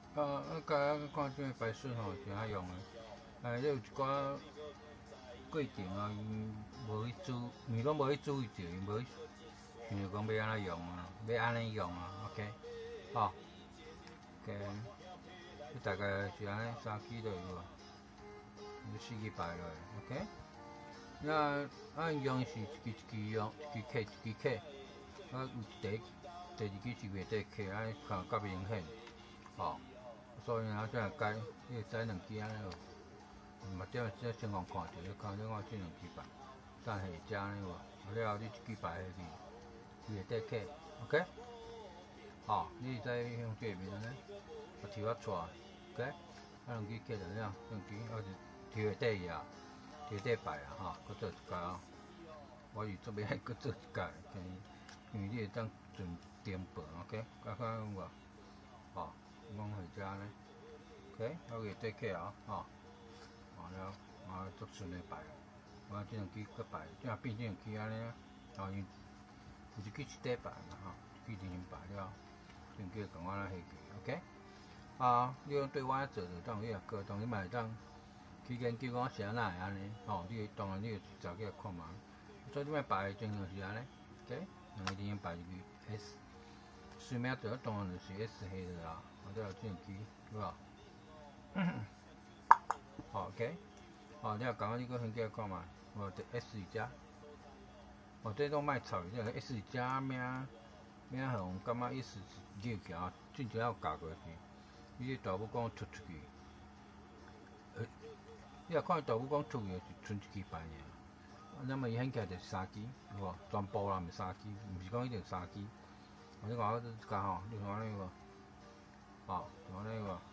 看这个排水吼，是遐用的。你有一寡过程啊，无去注，伊拢无去注意着，伊无去想着讲要安怎用啊，要安尼用啊，OK， 吼，OK， 你大概是安尼3支就有啊，你4支排落，OK。那用是一支用，一支克，一支克，有第二支是月底克，安尼看较明显，吼。所以这改，你会使2支安尼落，目睭先看看者，你看这这2支排，等下遮安尼有了后你一支排下去，月底克 ，OK。吼，你会使用这面安尼，抽啊出 ，OK。2支克就了，2支我是抽下底啊，抽底排啊，吼，搁做一届啊。我是做要搁做一届，因为你会当存电报 ，OK， 看有无？吼，讲回遮呢 ，OK， 我月底克啊，吼，完了，足顺的排，我这2支搁排，正变这2支安尼啊，因为有一支是底排嘛，吼，一支2排了，这2支共我下去 ，OK。你讲对我做就当你也过，当你嘛会当去研究讲是安怎会安尼，吼，你当然你会走起来看嘛。所以你莫排的情形是安尼 ，OK， 2个2排入去 S， 水名做当然就是 S 黑的啦，或者有这2支，有无？好 ，OK， 好，你也讲你搁先过来看嘛，无得 S 是遮，这种莫吵，这个 S 是遮名互感觉意思是溜起啊，进前要夹过去，你大母讲突出去，你若看大母讲出去是剩1支排尔，那么伊显起来就是3支，有无？全部啦，毋是3支，毋是讲一定3支。你看我这家吼，你看安尼有无？吼，就安尼有无？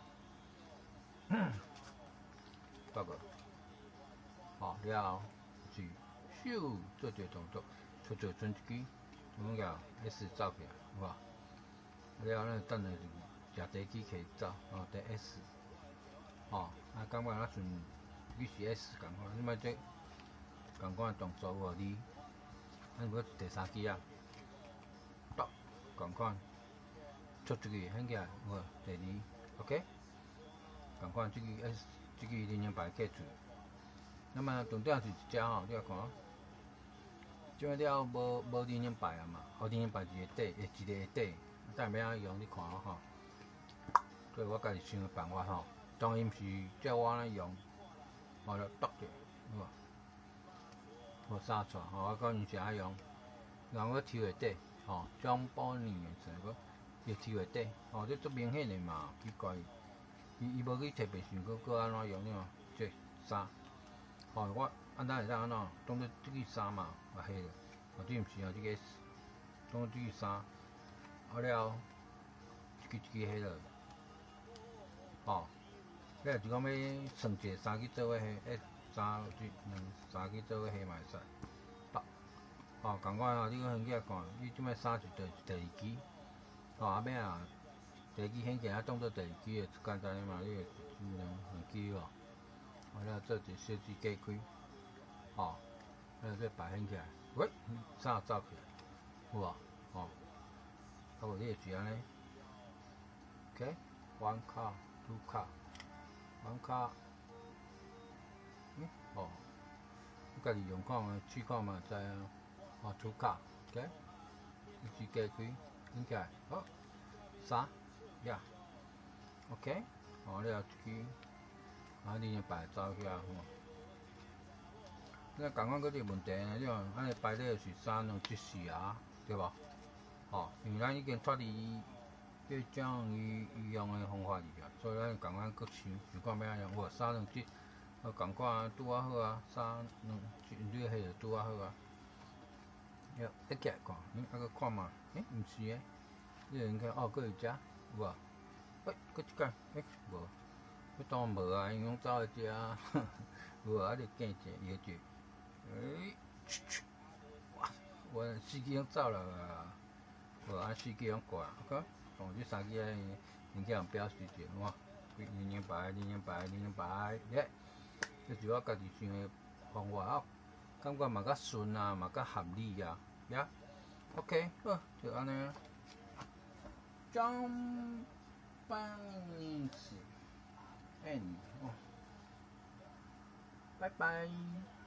大个，好了后是咻做一个动作，剩1支，怎个 S 走起来，有无？了后咱等下就食第支起走，第 S， 感觉咱顺你是 S 共款，你莫这共款动作有无你？咱搁第3支啊，共款，出一个显起来有无？第2 ，OK， 共款这支 S。这个2排过出，那么重点是一只吼，你来看，即摆了无2排啊嘛，2排一个底，一个下底，等下要安怎用你看吼。所以我家己想个办法吼，当然毋是照我安尼用，就剁者，有无？无杀出，我讲是安用，然后我抽下底，将包年的时候，又抽下底，这足明显的嘛，奇怪。伊无去特别想搁安怎用呢？这衫，我安怎会当安怎？当做这个衫嘛，下了，这毋是这个当做这个衫，了一支下落，你若是讲要算一个3支做伙下，3支做伙下嘛会使，共款你搁先起来看，你即摆衫是第2支，后尾啊。第2支显起来当做第2支的，简单的嘛，你2支哦，了做一个小支隔开，这排显起来，喂，衫走起来，有无？无你就是安尼 ，OK， 1 卡 2 卡 ，1 卡，你家己用看嘛，试看嘛，知啊，2 卡 ，OK， 一支隔开，显起来，好，3。呀 ，OK， 了后一支，2排走起来吼。那共款搁一个问题呢，你看安尼排咧就是3、2、7、4啊，对无？因为咱已经脱离这种伊用的方法去啊，所以咱共款搁想看要安怎用，3、2、7，共款拄啊好啊，3、2、7，你迄个拄啊好啊。要一起来看，搁看嘛，毋是诶，你应该搁有遮，有无？搁一间，无，迄当无啊，因拢走去遮啊，无啊，你见者摇者，哇，我4支拢走了啊，无啊4支拢过啊 ，OK， 当这3支应该用表示者，哇，2排，耶，这是我家己想的方法啊，感觉嘛较顺啊，嘛较合理啊，呀 ，OK， 好，就安尼啊， 棒子，N 哦，拜拜。